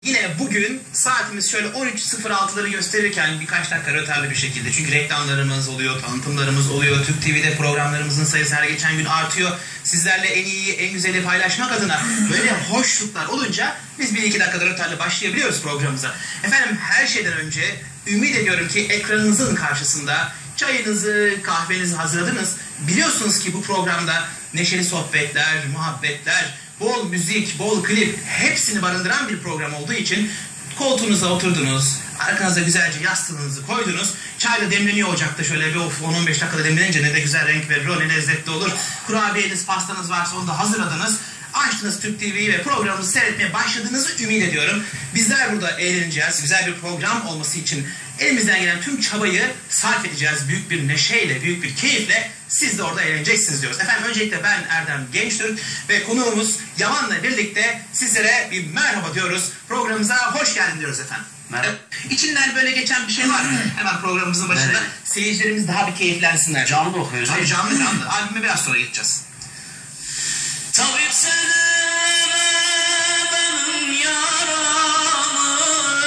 Yine bugün saatimiz şöyle 13.06'ları gösterirken birkaç dakika rötarlı bir şekilde, çünkü reklamlarımız oluyor, tanıtımlarımız oluyor, Türk TV'de programlarımızın sayısı her geçen gün artıyor. Sizlerle en iyi, en güzeli paylaşmak adına böyle hoşluklar olunca biz 1-2 dakikada rötarlı başlayabiliyoruz programımıza. Efendim, her şeyden önce ümit ediyorum ki ekranınızın karşısında çayınızı, kahvenizi hazırladınız. Biliyorsunuz ki bu programda neşeli sohbetler, muhabbetler, bol müzik, bol klip hepsini barındıran bir program olduğu için koltuğunuza oturdunuz, arkanıza güzelce yastığınızı koydunuz, çayla demleniyor ocakta şöyle bir 10-15 dakikada demlenince ne de güzel renk verir, o ne lezzetli olur. Kurabiyeniz, pastanız varsa onu da hazırladınız. Açtınız Türk TV'yi ve programımızı seyretmeye başladığınızı ümit ediyorum. Bizler burada eğleneceğiz. Güzel bir program olması için elimizden gelen tüm çabayı sarf edeceğiz. Büyük bir neşeyle, büyük bir keyifle siz de orada eğleneceksiniz diyoruz. Efendim, öncelikle ben Erdem Gençtürk ve konuğumuz Yaman'la birlikte sizlere bir merhaba diyoruz. Programımıza hoş geldin diyoruz efendim. Merhaba. İçinden böyle geçen bir şey var mı? Hemen programımızın başında. Evet. Seyircilerimiz daha bir keyiflensinler. Canlı okuyoruz. Tabii canlı. Albüme biraz sonra geçeceğiz. Tabip seneme benim yaramı,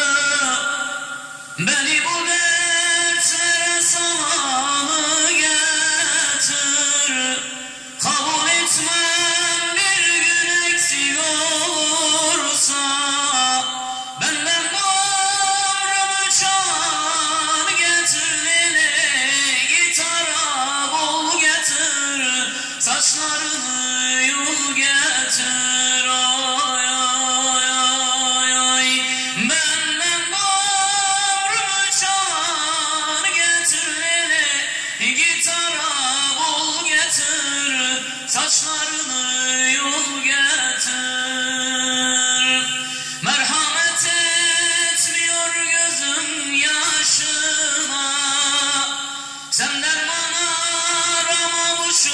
beni bu dertlere salanı getir. Kabul etmem bir gün eksik olursa, benden doğru çan getir, dili gitara bul getir, saçlarını getir, ay ay ay ay. Benden doğru çan getir, lili gitara bul getir, saçlarını yol getir. Merhamet etmiyor gözüm yaşına, sen derman arama boşu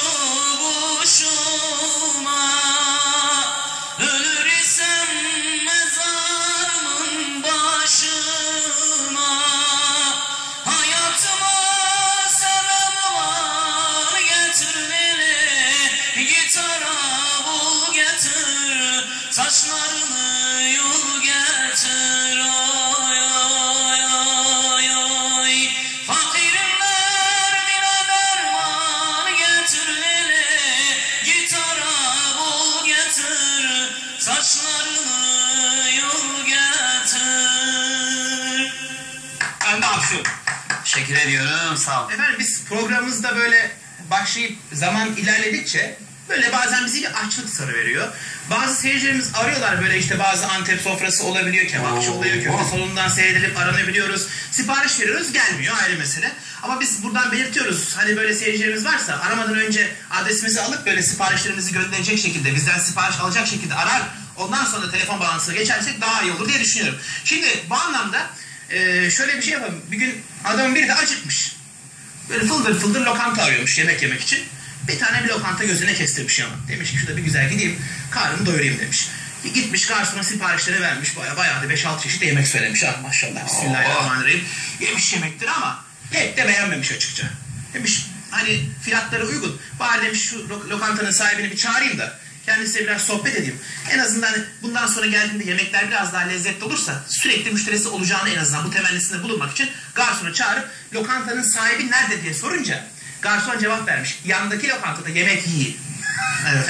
boşuna. Ölür isem mezarımın başına, hayatıma sebep olan getir, dili gitara bul getir, saçlarını yol getir, ay ay ay ay. Fakirim derdine derman getir, dili gitara bul getir, saçlarını yol getir. Ben de alkışlıyorum. Teşekkür ediyorum, sağ ol. Efendim, biz programımızda böyle başlayıp zaman ilerledikçe böyle bazen bizi bir açlık sarıveriyor. Bazı seyircilerimiz arıyorlar, böyle işte bazı Antep sofrası olabiliyor, kebapçı oluyor, köfte salonundan seyredilip aranabiliyoruz. Sipariş veriyoruz, gelmiyor, ayrı mesele. Ama biz buradan belirtiyoruz, hani böyle seyircilerimiz varsa aramadan önce adresimizi alıp böyle siparişlerimizi gönderecek şekilde, bizden sipariş alacak şekilde arar. Ondan sonra telefon bağlantısına geçersek daha iyi olur diye düşünüyorum. Şimdi bu anlamda şöyle bir şey yapalım. Bir gün adamın biri de acıkmış. Böyle fıldır fıldır lokanta arıyormuş yemek yemek için. Bir tane bir lokanta gözüne kestirmiş ama. Demiş ki şurada bir güzel gideyim, karnımı doyurayım demiş. Gitmiş garsona siparişleri vermiş. Bayağı da 5-6 çeşit yemek söylemiş. Ha, maşallah, bismillahirrahmanirrahim. Yemiş yemektir ama pek de beğenmemiş açıkça. Demiş hani fiyatları uygun. Bari demiş şu lokantanın sahibini bir çağırayım da kendisiyle biraz sohbet edeyim. En azından bundan sonra geldiğinde yemekler biraz daha lezzetli olursa sürekli müşterisi olacağını en azından bu temennisinde bulunmak için garsonu çağırıp lokantanın sahibi nerede diye sorunca garson cevap vermiş. Yandaki lokantada yemek yiyin. Evet.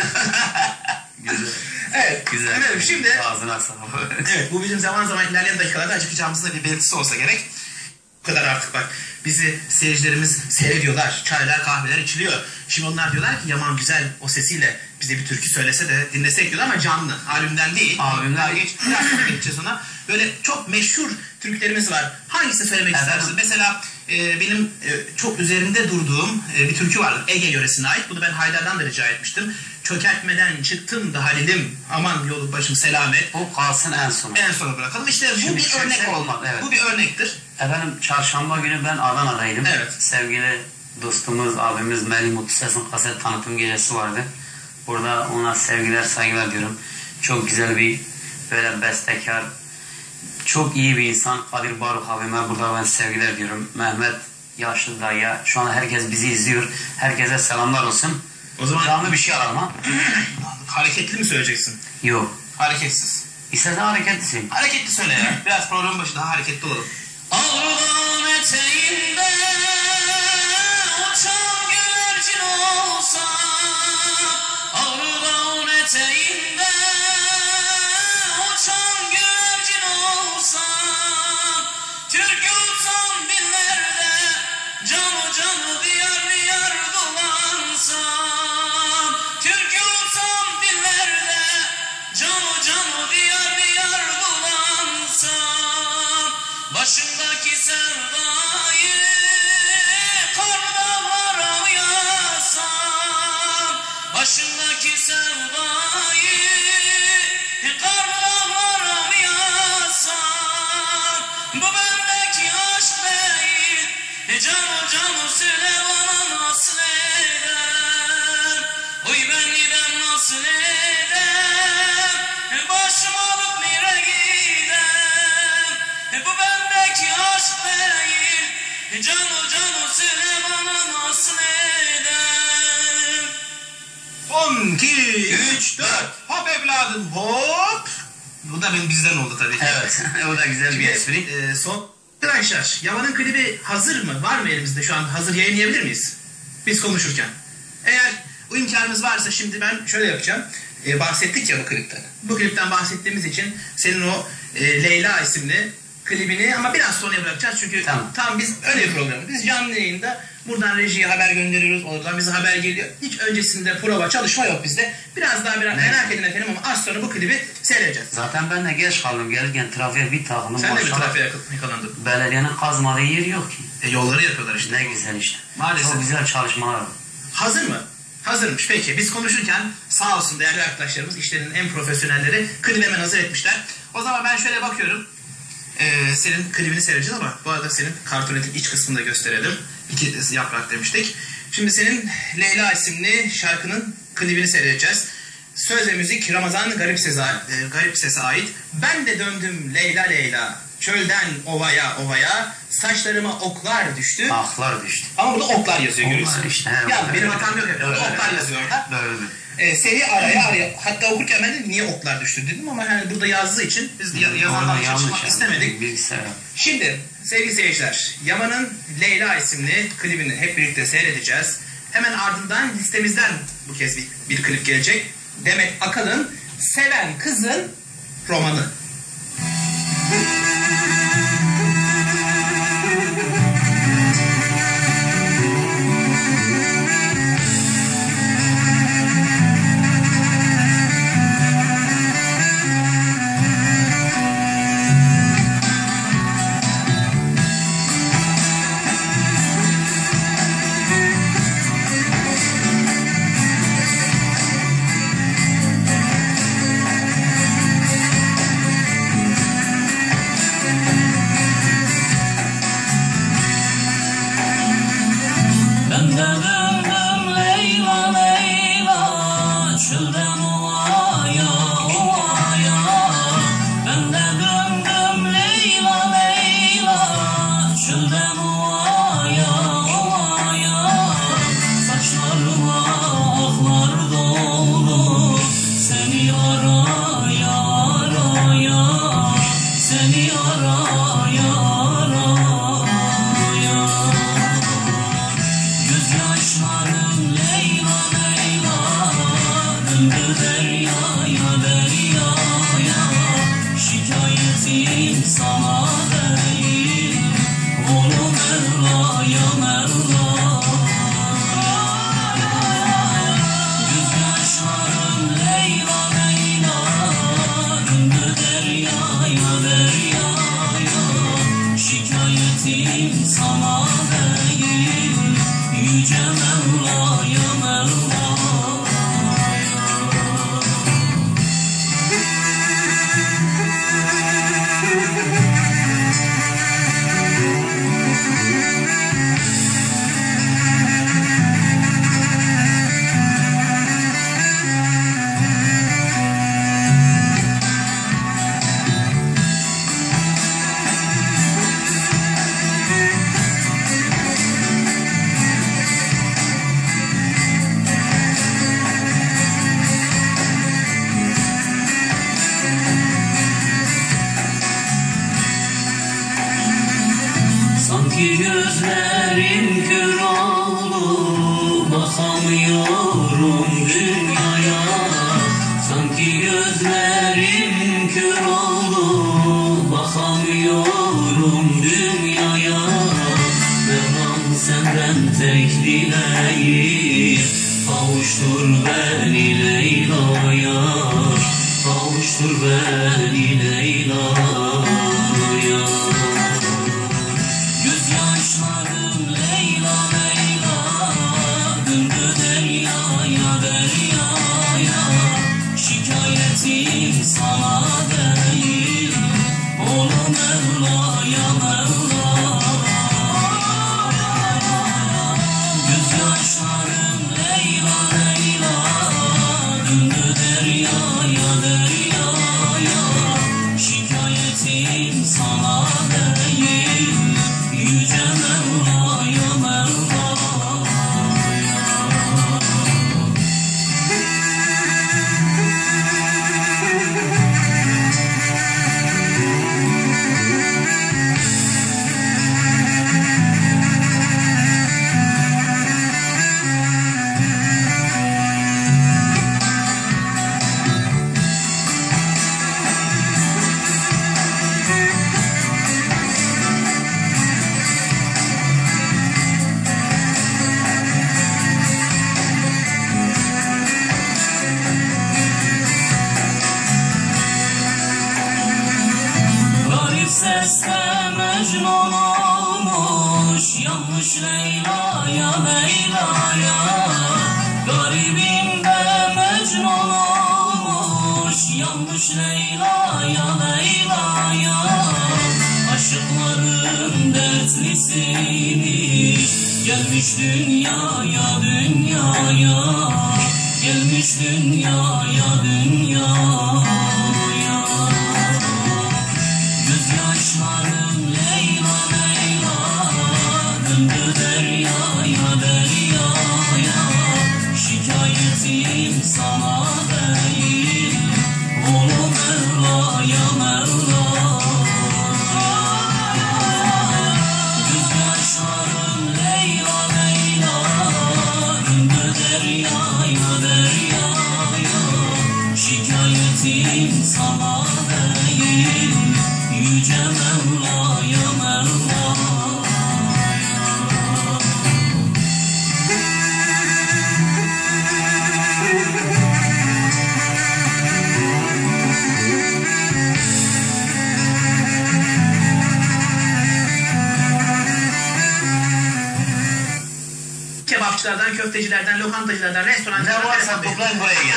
Güzel. Evet. Güzel. Efendim, şimdi ağzına sağlık. evet, bu bizim zaman zaman ilerleyen dakikalarda acıkacağımızın da bir belirtisi olsa gerek. Bu kadar artık bak. Bizi seyircilerimiz seyrediyorlar. Çaylar, kahveler içiliyor. Şimdi onlar diyorlar ki Yaman güzel o sesiyle bize bir türkü söylese de dinlesek diyorlar ama canlı. Albümden değil. Albümden geç. Biraz sonra geçeceğiz ona. Böyle çok meşhur türkülerimiz var. Hangisini söylemek istersiniz? Mesela benim çok üzerinde durduğum bir türkü vardır. Ege yöresine ait. Bunu ben Haydar'dan da rica etmiştim. Çökertmeden çıktım da Halil'im, aman yolu başım selamet. Bu kalsın en sona. En sona bırakalım. İşte bu Şimdi bir örnek olmak. Evet. Bu bir örnektir. Efendim, çarşamba günü ben Adana'daydım. Evet. Sevgili dostumuz, abimiz Melih Mutluses'in kaset tanıtım gecesi vardı. Burada ona sevgiler, saygılar diyorum. Çok güzel bir böyle bestekar, çok iyi bir insan. Kadir Baruk abime burada ben sevgiler diyorum. Mehmet yaşlı dayıya, şu an herkes bizi izliyor. Herkese selamlar olsun. O zaman canlı bir şey alalım ha. Hareketli mi söyleyeceksin? Yok. Hareketsiz. İstersen hareketli söyle. Hareketli söyle ya. Biraz programın başı daha hareketli olalım. Avrudan eteğinde uçan güvercin olsa, Avrudan eteğinde uçan güvercin olsa, Türk uçan dillerde canı canı diyar diyar dolansam, Türk uçan dillerde canı canı diyar diyar dolansam, başımdaki sevdayı kar dağlara uyasam, başımdaki sevdayı kar dağlara uyasam, bu bendeki aşk değil, canı canı söyle bana nasıl eder, oy benden nasıl eder, başım alıp nereye gider, bu bendeki aşk değil, canı canı söyle bana nasıl eder. 10, 2, 3, 4. Hop evladım hop. Bu da bizden oldu tabii ki. Evet, o da güzel bir espri. Son. Arkadaşlar Yaman'ın klibi hazır mı? Var mı elimizde şu an? Hazır yayınlayabilir miyiz? Biz konuşurken. Eğer o imkanımız varsa şimdi ben şöyle yapacağım. Bahsettik ya bu klipten. Bu klipten bahsettiğimiz için senin o Leyla isimli klibini ama biraz sonra bırakacağız. Çünkü tam biz öyle bir programı. Biz canlı yayında buradan rejiye haber gönderiyoruz. Oradan bize haber geliyor. Hiç öncesinde prova çalışma yok bizde. Biraz merak edin efendim ama az sonra bu klibi seyredeceğiz. Zaten ben de geç kaldım. Gelirken trafiğe bir takıldım. Sen de bir trafiğe yakalandın. Belediyenin kazmadığı yer yok ki. Yolları yapıyorlar işte. Ne güzel işte. Maalesef. Çok güzel çalışmalar var. Hazır mı? Hazırmış. Peki biz konuşurken sağ olsun değerli arkadaşlarımız işlerinin en profesyonelleri klibi hemen hazır etmişler. O zaman ben şöyle bakıyorum. Senin klibini seyredeceğiz ama bu arada senin kartonetin iç kısmını da gösterelim. 2 yaprak demiştik. Şimdi senin Leyla isimli şarkının klibini seyredeceğiz. Söz ve müzik Ramazan Garip Ses'e ait. Ben de döndüm Leyla Leyla. Çölden ovaya ovaya. Saçlarıma oklar düştü. Aklar düştü. Ama burada oklar yazıyor görüyorsun. İşte, ya benim hatam yok. Oklar yazıyor orada. Böyle. Seni araya hatta okurken ben de niye oklar düştü dedim ama hani burada yazdığı için biz yazandan çalışmak istemedik. Şimdi sevgili seyirciler Yaman'ın Leyla isimli klibini hep birlikte seyredeceğiz. Hemen ardından listemizden bu kez bir klip gelecek. Demet Akalın Seven Kızın romanı. Sanki gözlerim kör oldu, bakamıyorum dünyaya. Sanki gözlerim kör oldu, bakamıyorum dünyaya. Mevlam senden tek dileğim, kavuştur beni Leyla'ya, kavuştur beni Leyla'ya. Gözyaşlarım Leyla Leyla döndü deryaya deryaya. Şikayetim sana değil, olu Mevla'ya Mevla. Gözyaşlarım Leyla Leyla döndü deryaya deryaya. Şikayetim sana değil, yüce Mevla'ya Mevla'ya. Garip sesle Mecnun olmuş, yanmış Leyla'ya Leyla'ya. Garibim de Mecnun olmuş, yanmış Leyla'ya Leyla'ya. Aşıkların dertlisiymiş, gelmiş dünyaya dünyaya. Gelmiş dünyaya dünyaya. Gözyaşlarım Leyla Leyla döndü deryaya deryaya. Şikayetim sana değil, olu Mevla'ya Mevla. Gözyaşlarım Leyla Leyla döndü deryaya deryaya. Şikayetim sana değil, yüce Mevla'ya Mevla'ya. Kebapçılardan, köftecilerden, lokantacılardan, restorancılardan... Ne varsa toplayın buraya getirin.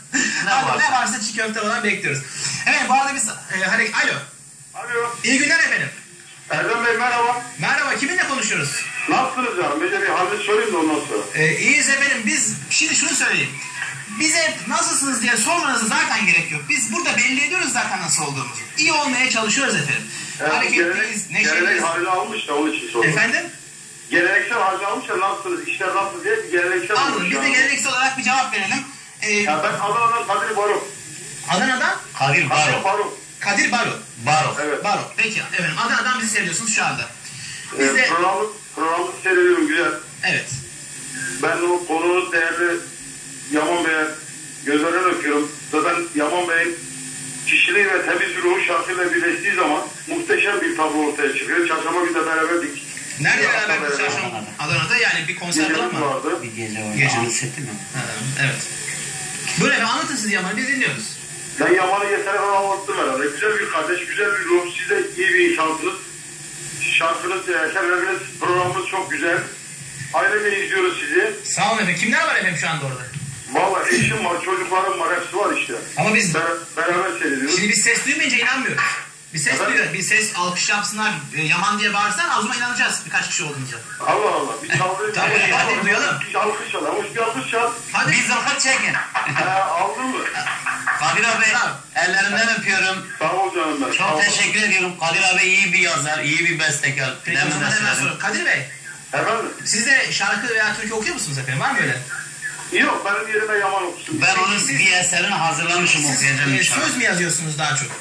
Ne varsa çiğ köfte falan bekliyoruz. Evet, bu arada biz... Alo. Alo. İyi günler efendim. Erdem Bey merhaba. Merhaba, kiminle konuşuyoruz? Nasılsınız canım? Önce bir halini sorayım da ondan sonra. İyiyiz efendim. Biz şimdi şunu söyleyeyim. Bize nasılsınız diye sormanıza zaten gerek yok. Biz burada belli ediyoruz zaten nasıl olduğumuzu. İyi olmaya çalışıyoruz efendim. Hareketliyiz, neşeliyiz. Gelenek halini almış da onun için sordum. Efendim? Geleneksel halini almış da nasılsınız, işler nasıl diye bir geleneksel Anladım. olmuş. Biz de geleneksel olarak bir cevap verelim. Ya ben Adana'dan Kadir Baro. Adana'dan? Kadir Baro. Kadir Baro. Baro. Evet. Baro. Peki efendim. Adana'dan bizi seyrediyorsunuz şu anda. Biz de... Programı seyrediyorum güzel. Evet. Ben o konunun değerli Yaman Bey'e gözlerinden öpüyorum. Zaten Yaman Bey'in kişiliği ve temiz bir ruhu şarkıyla birleştiği zaman muhteşem bir tablo ortaya çıkıyor. Çarşamba bir de beraberdik. Nerede beraber çarşamba? Adana'da yani bir konser falan mı? Vardı. Bir gece vardı. Gece. Ansetti mi? Evet. Böyle efendim, anlatın siz Yaman'ı, biz dinliyoruz. Ben Yaman'ı yeteri kadar anlattım herhalde. Güzel bir kardeş, güzel bir ruh. Siz de iyi bir insansınız. Şarkınız, eserleriniz, programınız çok güzel. Ailemle izliyoruz sizi. Sağ olun efendim. Kimler var efendim şu anda orada? Vallahi eşim var, çocuklarım var, hepsi var işte. Ama biz... Beraber seyrediyoruz. Şimdi biz ses duymayınca inanmıyoruz. Bir ses Evet. duyuyor. Bir ses alkış yapsınlar, Yaman diye bağırsan o zaman inanacağız birkaç kişi olduğunca. Allah Allah. Bir çaldı. Tabii, hadi duyalım. Bir alkış çal. Hoş bir alkış çal. Hadi. Bir zılgıt çekin. Aldın mı? Kadir abi ellerinden öpüyorum. Sağ ol canım ben. Çok teşekkür ediyorum. Kadir abi iyi bir yazar, iyi bir bestekar. Peki o zaman hemen soralım. Kadir Bey, Efendim? siz de şarkı veya türkü okuyor musunuz efendim? Var mı öyle? Yok, benim yerime Yaman okusun. Ben onun bir eserini hazırlamışım, okuyacağım Siz inşallah. söz mü yazıyorsunuz daha çok?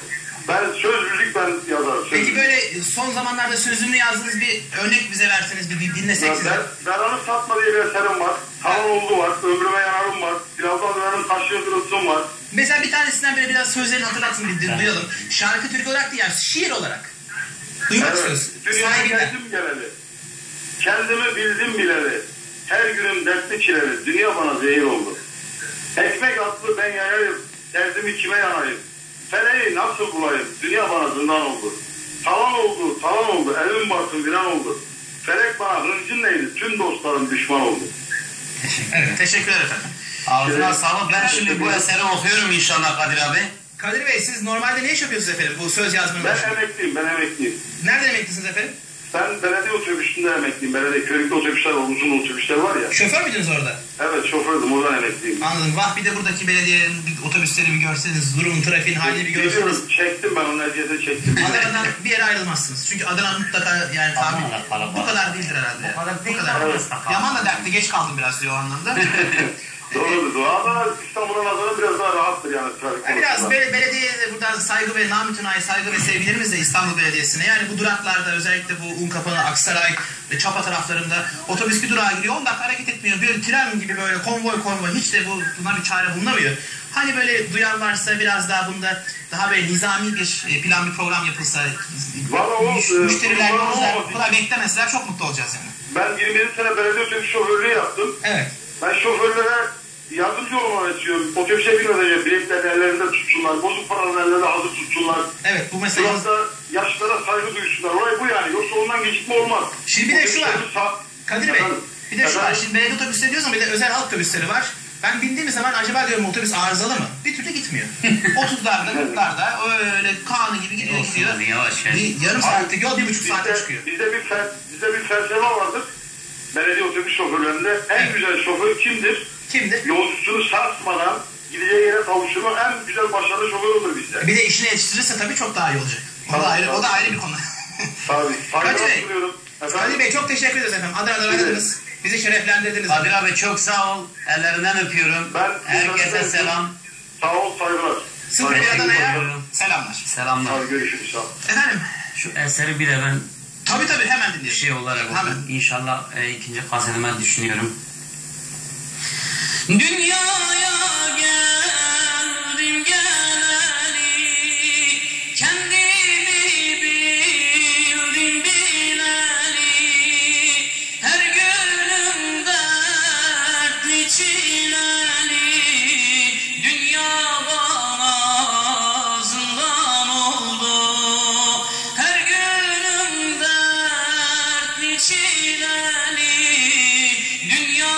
Ben söz müzik ben yazarım. Peki böyle son zamanlarda sözünü yazdığınız bir örnek bize verseniz, bir dinlesek size. Beran'ı satma diye bir eserim var. Talan oldu var. Ömrüme yanarım var. Birazdan Beran'ın taşıyor kırılsın var. Mesela bir tanesinden böyle biraz sözlerini hatırlatın, bir duyalım. Şarkı türkü olarak değil yani şiir olarak. Duymak istiyoruz. Dünyaya geldim geleli. Kendimi bildim bileli. Her günüm dertli çileli. Dünya bana zehir oldu. Ekmek atlı ben yayayım. Derdimi kime yanayım? Feleği nasıl bulayım? Dünya bana zindan oldu. Talan oldu. Evim baktım viran oldu. Felek bana hıncın neydi? Tüm dostlarım düşman oldu. Evet, teşekkürler efendim. Ağzına sağlık. Ben şimdi bu eseri okuyorum inşallah Kadir abi. Kadir Bey, siz normalde ne iş yapıyorsunuz efendim bu söz yazmanın Ben emekliyim. Nerede emeklisiniz efendim? Ben belediye otobüsünde emekliyim. Belediye köylükte otobüsler var, uzun otobüsler var ya. Şoför müydünüz orada? Evet, şofördüm, oradan emekliyim. Anladım. Vah, bir de buradaki belediyenin otobüsleri bir görseniz, durumun, trafiğin halini bir görseniz. Biliyorum, çektim ben onun eziyeti çektim. Adana'dan bir yere ayrılmazsınız. Çünkü Adana mutlaka yani bu kadar değildir herhalde. Bu kadar. Evet. Yaman da dertli, geç kaldım biraz diyor o anlamda. Doğrudur. Adana İstanbul'a nazaran biraz daha rahattır yani trafik. Biraz belediyeye de buradan saygı ve namütenayi saygı ve sevgilerimizle İstanbul Belediyesi'ne. Yani bu duraklarda özellikle bu Unkapanı, Aksaray ve Çapa taraflarında otobüs bir durağa giriyor. 10 dakika hareket etmiyor. Bir tren gibi böyle konvoy hiç de buna bir çare bulunamıyor. Hani böyle duyan varsa biraz daha bunda daha böyle nizami bir plan, bir program yapılsa, müşteriler yolcular beklemeseler çok mutlu olacağız yani. Ben 27 sene belediye otobüs şoförlüğü yaptım. Evet. Ben şoförlere yardımcı olmak istiyorum. Otobüse binmeden önce biletlerini ellerinde tutsunlar. Bozuk paralarını ellerinde hazır tutsunlar. Evet, bu mesele. Biraz da yaşlılara saygı duysunlar. Olay bu yani. Yoksa ondan gecikme olmaz. Şimdi bir de şu var. Kadir Bey, bir de şu var. Şimdi belediye otobüsleri diyoruz ama bir de özel halk otobüsleri var. Ben bindiğim zaman acaba diyorum otobüs arızalı mı? Bir türlü gitmiyor. 30'larda, 40'larda öyle kanı gibi gidiyor. Yavaş. Yarım saatlik yol 1,5 saate çıkıyor. Bizde bir felsefe vardır. Belediye otobüs şoförlerinde en güzel şoför kimdir? Kimdir? Yolcusunu sarsmadan gideceği yere kavuşturmak en güzel başarılı şoför olur bizde. Bir de işine yetiştirirse tabii çok daha iyi olacak. O da ayrı bir konu. Tabii. Kadir Bey çok teşekkür ederiz efendim. Adana'dan aradınız. Bizi şereflendirdiniz. Kadir abi çok sağ ol. Ellerinden öpüyorum. Herkese selam. Sağ ol, saygılar. Sıfır Adana'ya selamlar. Selamlar. Hadi görüşürüz. Sağ ol. Efendim? Şu eseri bir de ben Tabii hemen dinleyelim. şey olarak hemen. İnşallah ikinci kasetime düşünüyorum. Dünyaya geldim geleli, kendimi bildim bileli, her günüm dertli çileli, dünya bana zindan oldu, her günüm dertli çileli, dünya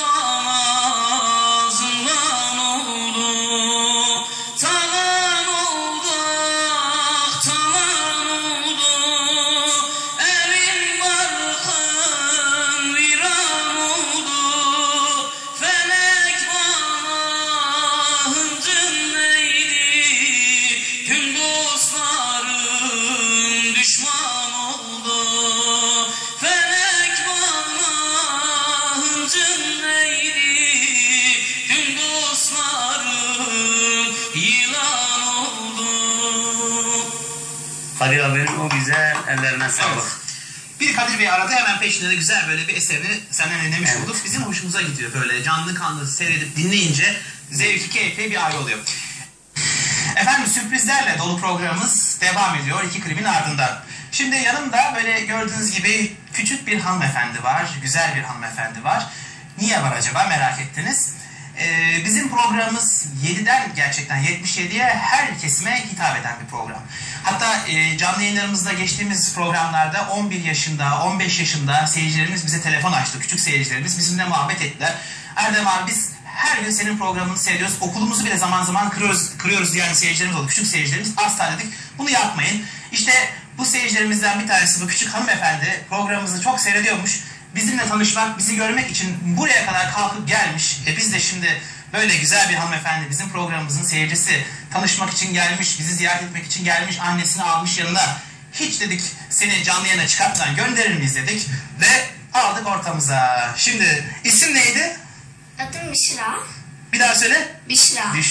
Kadir abinin o güzel ellerine sağlık. Evet. Bir Kadir Bey aradı, hemen peşinde de güzel böyle bir eserini senden dinlemiş olduk. Bizim hoşumuza gidiyor böyle canlı kanlı seyredip dinleyince zevki keyifli bir ay oluyor. Efendim sürprizlerle dolu programımız devam ediyor 2 klibin ardından. Şimdi yanımda böyle gördüğünüz gibi küçük bir hanımefendi var, güzel bir hanımefendi var. Niye var acaba merak ettiniz. Bizim programımız 7'den gerçekten 77'ye her kesime hitap eden bir program. Hatta canlı yayınlarımızda geçtiğimiz programlarda 11 yaşında, 15 yaşında seyircilerimiz bize telefon açtı. Küçük seyircilerimiz bizimle muhabbet ettiler. Erdem abi biz her gün senin programını seyrediyoruz. Okulumuzu bile zaman zaman kırıyoruz diyen seyircilerimiz oldu. Küçük seyircilerimiz asla dedik. Bunu yapmayın. İşte bu seyircilerimizden bir tanesi bu küçük hanımefendi programımızı çok seyrediyormuş. Bizimle tanışmak, bizi görmek için buraya kadar kalkıp gelmiş. Biz de şimdi böyle güzel bir hanımefendi bizim programımızın seyircisi tanışmak için gelmiş, bizi ziyaret etmek için gelmiş, annesini almış yanına. Hiç dedik seni canlı yayına çıkartmadan gönderir miyiz dedik ve aldık ortamıza. Şimdi isim neydi? Adım Büşra. Bir daha söyle. Büşra. Büşra.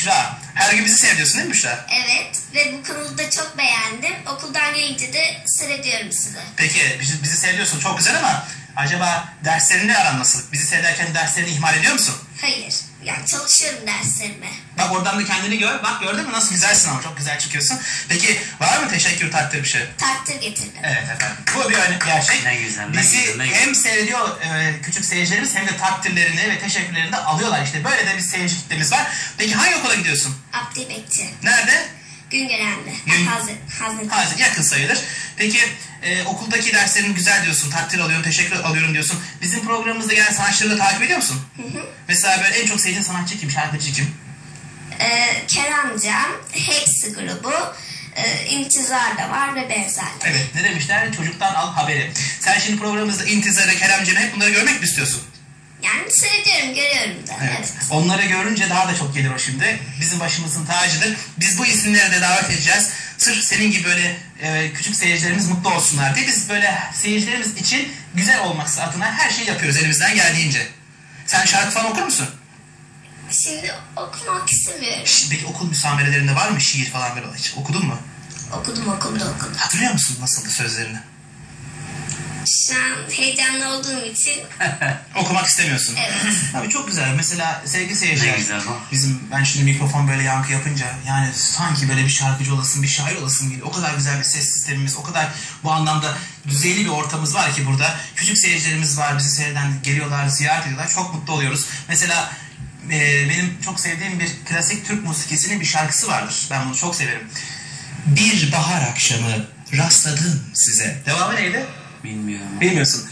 Her gün bizi seyrediyorsun değil mi Büşra? Evet ve bu kanalı da çok beğendim. Okuldan gelince de seyrediyorum sizi. Peki bizi seyrediyorsun çok güzel ama acaba derslerinde aran nasıl? Bizi seyrederken derslerini ihmal ediyor musun? Hayır. Yani çalışıyorum derslerime. Bak oradan da kendini gör. Bak gördün mü nasıl güzelsin ama çok güzel çıkıyorsun. Peki var mı teşekkür takdir bir şey? Takdir getirdim. Evet efendim. Bu bir örnek gerçek. Ne güzel, ne Bizi güzel, ne güzel. hem seyrediyor küçük seyircilerimiz hem de takdirlerini ve teşekkürlerini de alıyorlar işte. Böyle de bir seyirci kitlemiz var. Peki hangi okula gidiyorsun? Abdi Bekçi. Nerede? Güngören'de. Hazret. Hazır, yakın sayılır. Peki okuldaki derslerin güzel diyorsun, takdir alıyorum, teşekkür alıyorum diyorsun. Bizim programımızda gelen sanatçıları da takip ediyor musun? Mesela böyle en çok sevdiğin sanatçı kim, şarkıcı kim? Keremcan, Hepsi grubu, İntizar da var ve benzerleri. Evet, ne demişler? Çocuktan al haberi. Sen şimdi programımızda İntizar'ı, Keremcan'ı hep bunları görmek mi istiyorsun? Yani seyrediyorum, görüyorum da. Evet. Onları görünce daha da çok gelir o şimdi. Bizim başımızın tacıdır. Biz bu isimleri de davet edeceğiz. Sırf senin gibi böyle küçük seyircilerimiz mutlu olsunlar diye biz böyle seyircilerimiz için güzel olması adına her şeyi yapıyoruz elimizden geldiğince. Sen şarkı falan okur musun? Şimdi okumak istemiyorum. Peki okul müsamerelerinde var mı şiir falan böyle hiç okudun mu? Okudum. Hatırlıyor musun nasıldı sözlerini? Şu an heyecanlı olduğum için Okumak istemiyorsun. evet. Abi çok güzel. Mesela sevgili seyirciler. Ne güzel bak. Ben şimdi mikrofon böyle yankı yapınca yani sanki böyle bir şarkıcı olasın, bir şair olasın gibi. O kadar güzel bir ses sistemimiz, o kadar bu anlamda düzeyli bir ortamımız var ki burada. Küçük seyircilerimiz var, bizi seyreden geliyorlar, ziyaret ediyorlar. Çok mutlu oluyoruz. Mesela benim çok sevdiğim bir klasik Türk musikisinin bir şarkısı vardır. Ben bunu çok severim. Bir bahar akşamı rastladım size. Devamı neydi? Bilmiyorum. Bilmiyorsun.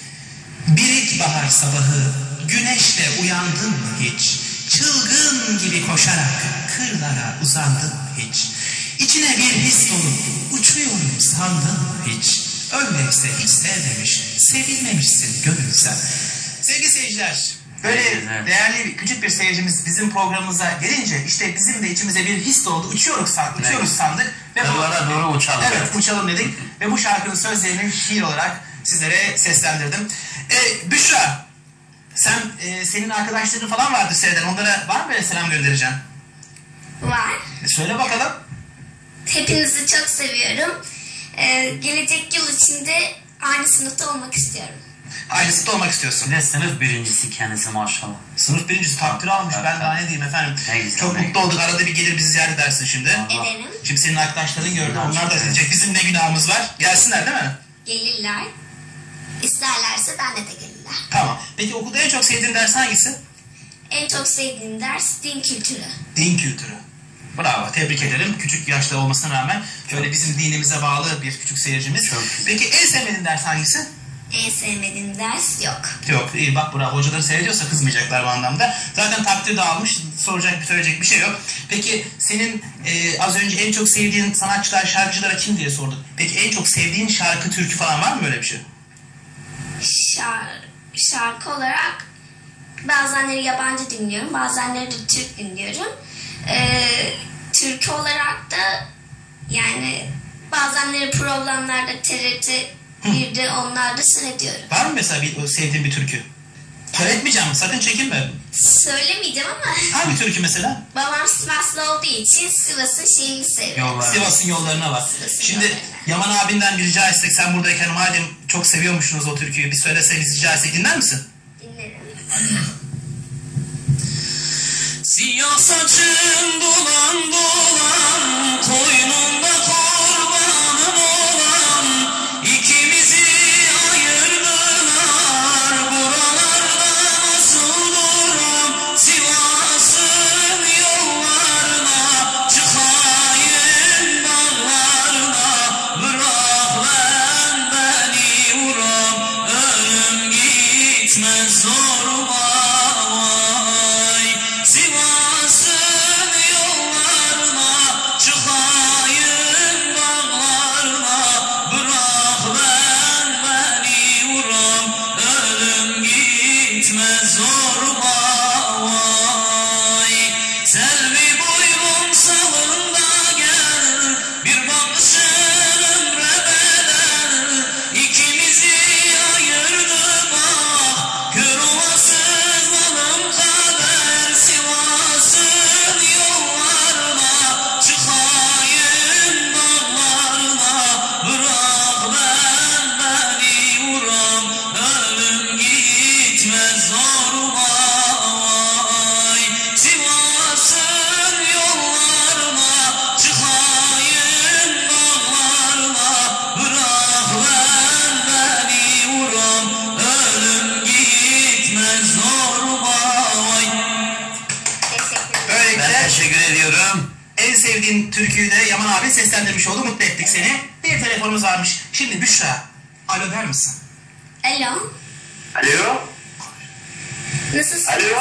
Bir ilkbahar sabahı güneşle uyandın mı hiç? Çılgın gibi koşarak kırlara uzandın mı hiç? İçine bir his dolup uçuyorum sandın mı hiç? Öyleyse hiç sevmemiş, sevilmemişsin gönül sen. Sevgili seyirciler, böyle Evet. değerli küçük bir seyircimiz bizim programımıza gelince işte bizim de içimize bir his doldu. Uçuyoruz sandık. Ve Kırlara doğru uçalım. Evet, uçalım dedik ve bu şarkının sözlerini şiir olarak sizlere seslendirdim. Büşra, senin arkadaşların falan vardır seyreden. Onlara var mı böyle selam göndereceğim? Var. Söyle bakalım. Hepinizi çok seviyorum. Gelecek yıl içinde aynı sınıfta olmak istiyorum. Aynı sınıfta olmak istiyorsun. Bir de sınıf birincisi kendisi maşallah. Sınıf birincisi takdir almış. Evet, Ben daha ne diyeyim efendim. Ne güzel, Çok ne mutlu olduk. Arada bir gelir bizi ziyaret edersin şimdi. Ederim. Şimdi senin arkadaşların gördü. Evet. Onlar da izleyecek. Bizim ne günahımız var. Gelsinler değil mi? Gelirler. İsterlerse benle de gelirler. Tamam. Peki okulda en çok sevdiğin ders hangisi? En çok sevdiğim ders din kültürü. Din kültürü. Bravo. Tebrik ederim. Küçük yaşta olmasına rağmen böyle bizim dinimize bağlı bir küçük seyircimiz. Çok güzel. Peki en sevmediğin ders hangisi? En sevmediğim ders yok. Yok. İyi bak bravo. Hocaları seyrediyorsa kızmayacaklar bu anlamda. Zaten takdir de almış. Söyleyecek bir şey yok. Peki senin az önce en çok sevdiğin sanatçılar, şarkıcılara kim diye sorduk. Peki en çok sevdiğin şarkı, türkü falan var mı böyle bir şey? Şarkı olarak bazenleri yabancı dinliyorum, bazenleri de Türk dinliyorum. Türkü olarak da yani bazenleri programlarda TRT 1'de onlarda seyrediyorum. Var mı mesela sevdiğin bir türkü? Söyletmeyeceğim. Sakın çekinme. Söylemeyeceğim ama Hangi türkü mesela? babam Sivaslı olduğu için Sivas'ın şeyini seviyorum. Yollar. Sivas'ın yollarına var. Sivas'ın Şimdi yollarına. Yaman abinden bir rica etsek sen buradayken madem çok seviyormuşsunuz o türküyü bir söyleseniz rica etsek dinler misin? Dinlerim. Siyah saçın dolan dolan, koynunda kurbanın olan, ikimizi ayırdılar, buralarda nasıl duram, Sivas'ın yollarına, çıkayım dağlarına, bırak ben beni vuram, ölüm gitmez zoruma. Sivas'ın yollarına çıkayım istediğin türküyü de Yaman abi seslendirmiş oldu. Mutlu ettik seni. Bir telefonumuz varmış. Şimdi Büşra. Alo der misin? Alo. Alo. Nasılsınız? Alo.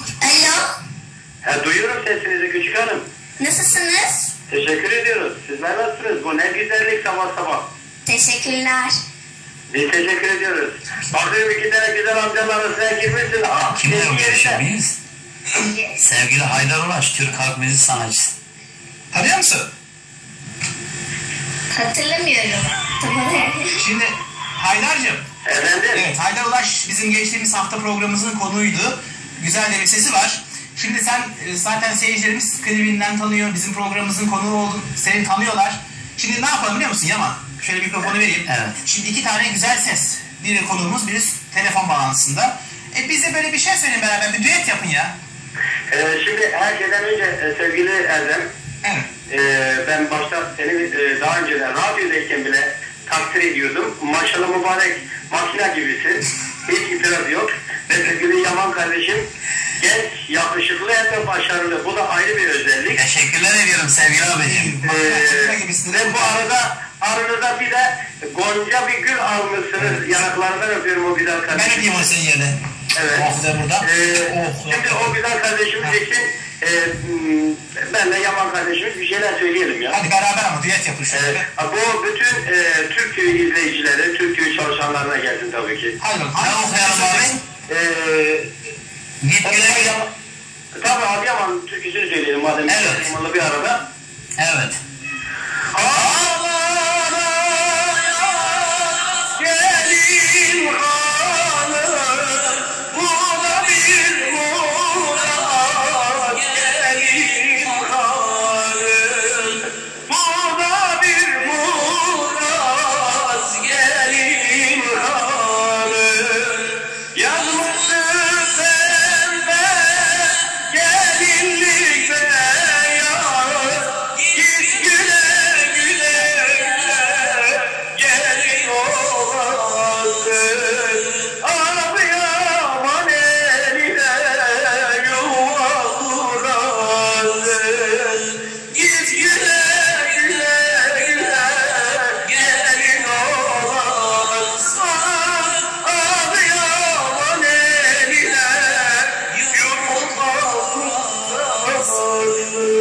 Alo. Duyuyorum sesinizi küçük hanım. Nasılsınız? Teşekkür ediyoruz. Sizler nasılsınız? Bu ne güzellik sabah sabah. Teşekkürler. Biz teşekkür ediyoruz. Bakıyorum 2 tane güzel amcanın arasına girmişsin. Kimle sesi görüşüyor yerinde. miyiz? Sevgili Haydar Ulaş, Türk halk müziği sanatçısı. Tanıyor musun? Hatırlamıyorum. Tamam. Şimdi Haydar'cığım. Efendim? Evet, Haydar Ulaş bizim geçtiğimiz hafta programımızın konuğuydu. Güzel de bir sesi var. Şimdi sen zaten seyircilerimiz klibinden tanıyor, bizim programımızın konuğu oldun, seni tanıyorlar. Şimdi ne yapalım biliyor musun Yaman? Şöyle mikrofonu vereyim. Evet. Şimdi 2 tane güzel ses. Biri konuğumuz, biri telefon bağlantısında. Bize böyle bir şey söyleyin beraber, bir düet yapın ya. Şimdi her şeyden önce sevgili Erdem, Evet. ben başta seni daha önceden radyodayken bile takdir ediyordum. Maşallah mübarek makine gibisin. Hiç itiraz yok. Ve sevgili Yaman kardeşim genç, yakışıklı hem de başarılı. Bu da ayrı bir özellik. Teşekkürler ediyorum sevgili abicim. Ve bu arada aranızda bir de gonca bir gül almışsınız. Yanaklarından öpüyorum o güzel Ben kardeşim. öpeyim onu senin yerine. Evet. Oh da burada. Şimdi o güzel kardeşimiz için ben de Yaman kardeşimiz bir şeyler söyleyelim ya. Hadi beraber ama düet yapın şöyle. Bu bütün Türk TV izleyicileri, Türk TV çalışanlarına gelsin tabii ki. Hadi bakalım. Ne okuyalım abi? Git güle güle. Tabii Adıyaman türküsünü söyleyelim madem. Evet. Bir arada. Evet. Gelin hanım, bu da bir murat. Gelin hanım, bu da bir murat. Gelin hanım, yazmışsın pembe gelinlikte yar. Git güle güle gelin olasın. Adıyaman eline yuva kurasın. Git güle güle gelin olasın. Adıyaman eline yuva kurasın.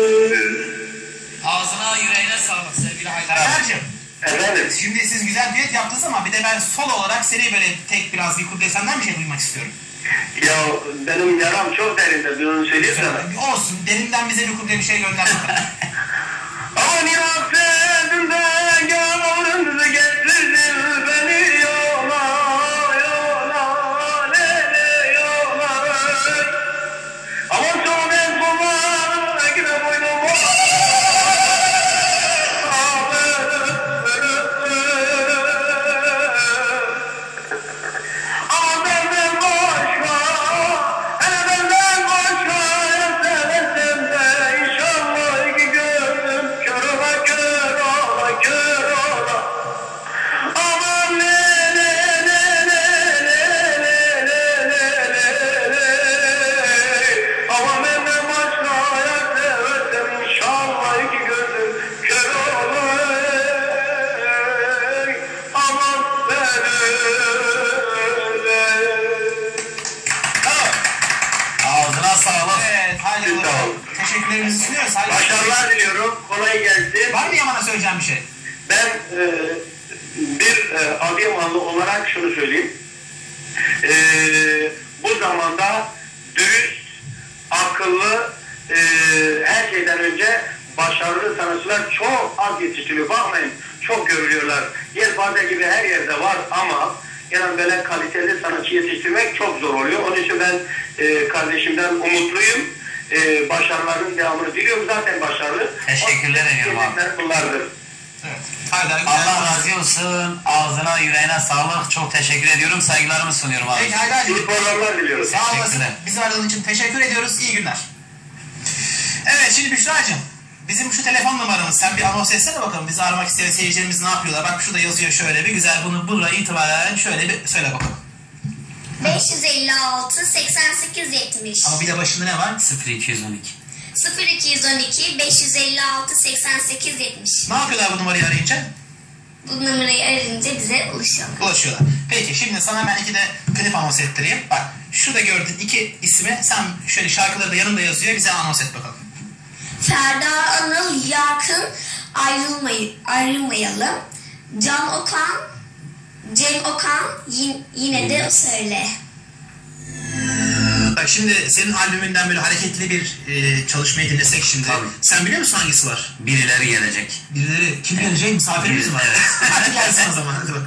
Ağzına yüreğine sağlık sevgili Haydar. Haydar'cığım. Efendim? Şimdi siz güzel düet yaptınız ama bir de ben solo olarak seni böyle tek biraz bir kuble senden bir şey duymak istiyorum. Ya benim yaram çok derinde, ben onu söyleyeyim sana. Olsun, derinden bize bir kuble bir şey gönder bakalım. Aman yaktığımdan gönlünüzü getirdin beni yola, yola, lele yola. Aman son en sona gide boynum ama benden başka, hele benden başka sevesem de inşallah iki gözüm kör ola, kör ola, kör ola. Aman le le le le le le le le. Aman benden başka sevesem inşallah iki gözüm kör ola. Aman Ağzına sağlık. Evet, hadi Sağ ol. bakalım. Teşekkürlerimizi sunuyoruz. Hadi. Başarılar diliyorum. Kolay gelsin. Var mı Yaman'a söyleyeceğim bir şey? Ben bir Adıyamanlı olarak şunu söyleyeyim. Bu zamanda dürüst, akıllı, her şeyden önce başarılı sanatçılar çok az yetiştiriliyor. Bakmayın, çok görülüyorlar. Yelpaze gibi her yerde var ama yani böyle kaliteli sanatçı yetiştirmek çok zor oluyor. Onun için ben kardeşimden umutluyum. Başarılarının devamını diliyorum. Zaten başarılı. Teşekkürler ediyorum abi. Gelecekler bunlardır. Evet. Haydar. Allah razı olsun. Ağzına yüreğine sağlık. Çok teşekkür ediyorum. Saygılarımı sunuyorum abi. Peki Haydar'cığım. İyi programlar diliyorum. Sağ olasın. Teşekkürler. Bizi aradığın için teşekkür ediyoruz. İyi günler. Evet, şimdi Büşra'cığım. Bizim şu telefon numaramız. Sen bir anons etsene bakalım. Bizi aramak isteyen seyircilerimiz ne yapıyorlar? Bak şurada yazıyor şöyle bir güzel. Bunu buraya itibaren şöyle bir söyle bakalım. 556 88 70. Ama bir de başında ne var? 0212. 0212 556 88 70. Ne yapıyorlar bu numarayı arayınca? Bu numarayı arayınca bize Ulaşıyorlar. Peki şimdi sana ben 2 de klip anons ettireyim. Bak şurada gördüğün 2 ismi sen şöyle şarkıları da yanında yazıyor, bize anons et bakalım. Ferda Anıl Yakın Ayrılmayalım. Cem Okan yine de söyle. Bak şimdi senin albümünden böyle hareketli bir çalışmayı dinlesek şimdi. Tabii. Sen biliyor musun hangisi var? Birileri gelecek. Birileri. Kim gelecek? Misafirimiz mi var? Evet. Hadi gelsin o zaman. Hadi bak.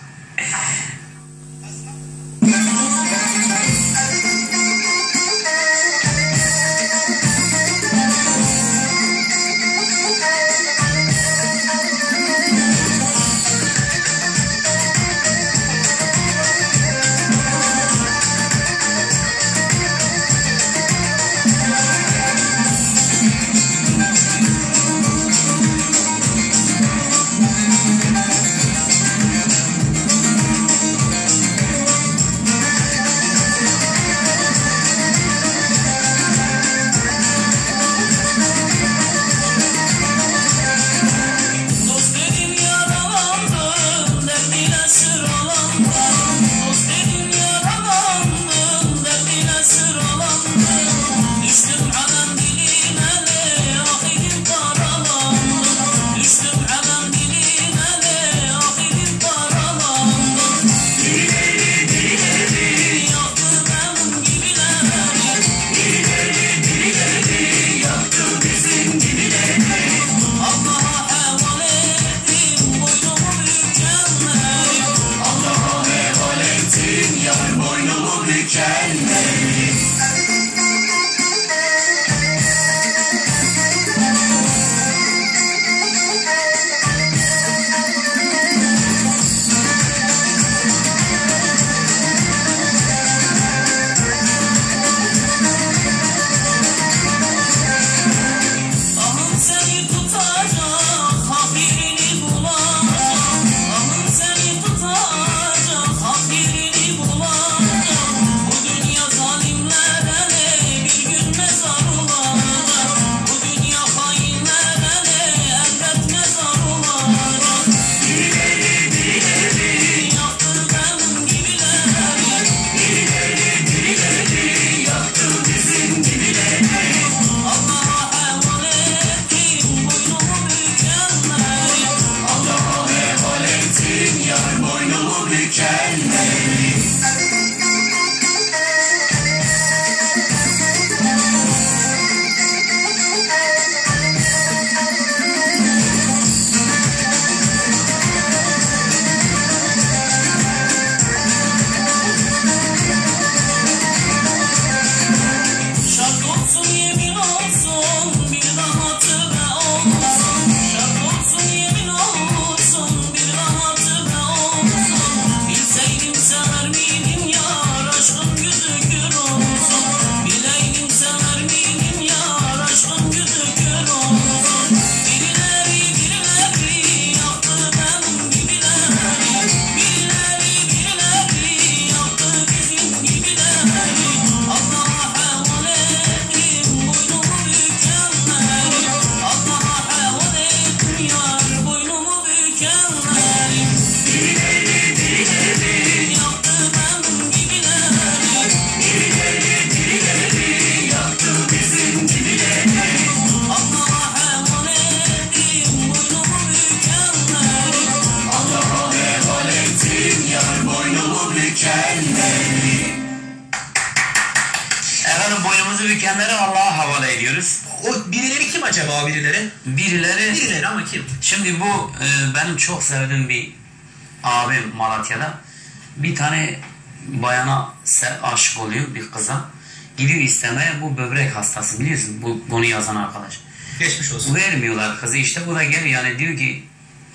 bükenleri Allah'a havale ediyoruz. O birileri kim acaba o birileri? Birileri ama kim? Şimdi bu benim çok sevdiğim bir abim Malatya'da. Bir tane bayana aşık oluyor, bir kıza. Gidiyor istemeye, bu böbrek hastası biliyorsun, bunu yazan arkadaş. Geçmiş olsun. Vermiyorlar kızı, işte bu da geliyor yani diyor ki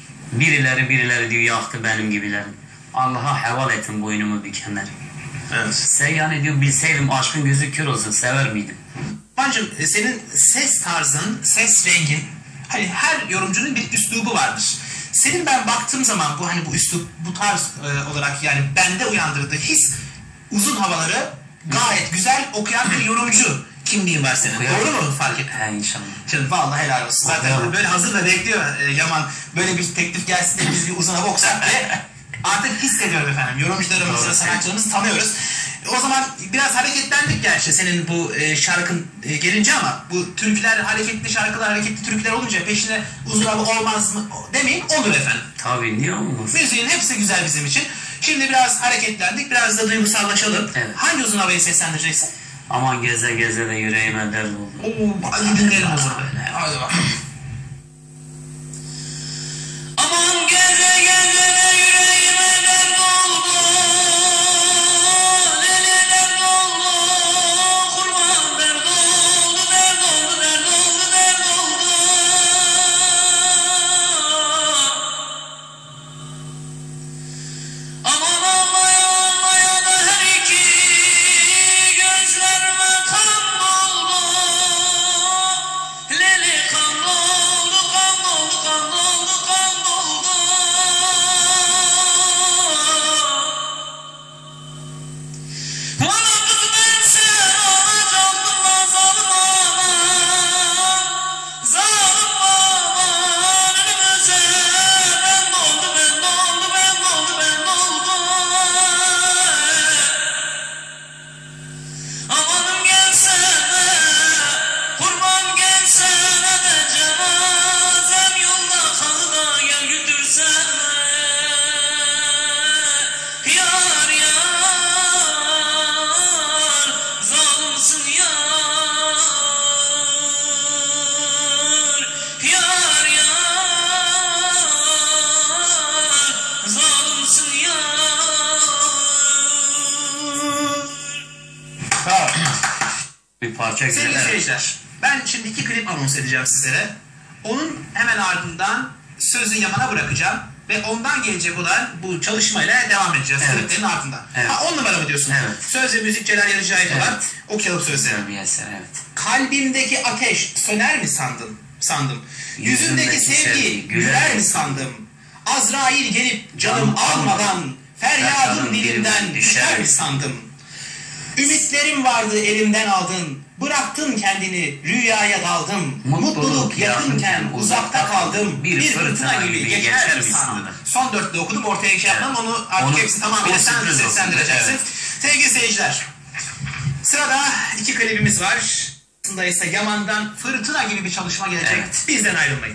birileri diyor yaktı benim gibilerim. Allah'a heval ettim boynumu bükenleri. Evet. Sen yani diyor bilseydim aşkın gözü kör olsun sever miydim? Bancım senin ses tarzın, ses rengin, hani her yorumcunun bir üslubu vardır. Senin ben baktığım zaman bu üslup, bu tarz olarak yani bende uyandırdığı his uzun havaları gayet güzel okuyan bir yorumcu. kimliğin var senin. Okuyalım. Doğru mu fark et? He inşallah. Canım vallahi helal olsun. Zaten Okuyalım. böyle hazır da bekliyor Yaman. Böyle bir teklif gelsin de biz bir uzun hava okusak ve artık hissediyorum efendim. Yorumcularımızı, Doğru. sanatçılarımızı tanıyoruz. O zaman biraz hareketlendik gerçi senin bu şarkın gelince ama bu türküler, hareketli şarkılar, hareketli türküler olunca peşine uzun hava olmaz mı demeyin, olur efendim. Tabii niye olmaz? Müziğin hepsi güzel bizim için. Şimdi biraz hareketlendik, biraz da duygusallaşalım. Evet. Hangi uzun havayı seslendireceksin? Aman geze geze de yüreğime dert oldu. Oo, hadi dinleyelim o zaman. Hadi bakalım. Aman geze geze de yüreğime dert oldu. Deli dert oldu. Kurban dert oldu. Dert oldu, dert oldu, dert oldu. Aman ağlaya ağlaya da her iki gözlerime kan doldu. Leli kan doldu, kan doldu, kan doldu, kan doldu. Bana kız ben sen olacaktım da zalim aman. Zalim aman önümüze ben doldu, ben doldu, ben doldu, ben doldu. Amanım gelsene, kurban gelsene de cenazem yolda kaldı da gel güldürsene. Yar yar, zalimsin yar. Yar yar, zalimsin yar. Tamam. Bir parça Sevgili güzel. seyirciler, ben şimdi 2 klip anons edeceğim sizlere. Onun hemen ardından sözü Yaman'a bırakacağım ve ondan gelecek olan bu çalışmayla devam edeceğiz. Evet. Kliplerin ardından. Evet. Ha, 10 numara mı diyorsun? Evet. Söz ve müzik Celal Yarıcı ait olan. Evet. Okuyalım sözleri. Güzel bir eser, evet. Kalbimdeki ateş söner mi sandım. Yüzündeki sevgi güler mi sandım. Azrail gelip canım almadan feryadım dilimden düşer mi sandım. Ümitlerim vardı elimden aldın. Bıraktın kendini rüyaya daldım. Mutluluk yakınken uzakta kaldım. Bir fırtına gibi geçer mi sandım. Son dörtlü okudum, ortaya şey yapmam, onu artık Onu- hepsini tamamıyla onu sen sürpriz olsun. seslendireceksin. Evet. Sevgili seyirciler, sırada 2 klibimiz var. Aslında ise Yaman'dan fırtına gibi bir çalışma gelecek. Evet. Bizden ayrılmayın.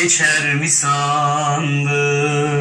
geçer mi sandın?